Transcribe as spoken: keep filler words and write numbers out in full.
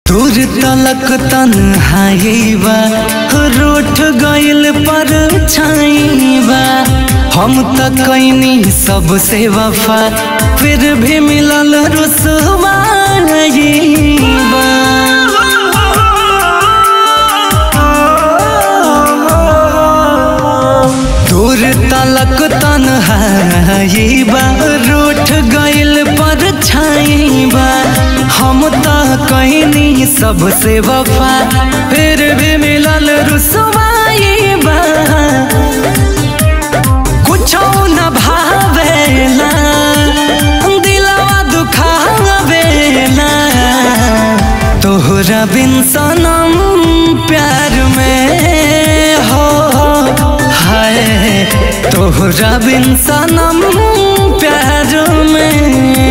दूर तलक तन्हाईबा रूठ गइल पर छाईबा। हम त कैनी सबसे वफा फिर भी मिलल रुसवाईबा। दूर तलक तन्हाईबा रूठ गइल पर छाईबा। हम त कैनी सबसे वफा फिर भी मिलल रुसवाईबा। कुछो न भावेला दिलवा दुखावेला। तोहरा बिन सनम प्यार में हो हाय। तोहरा बिन सनम प्यार में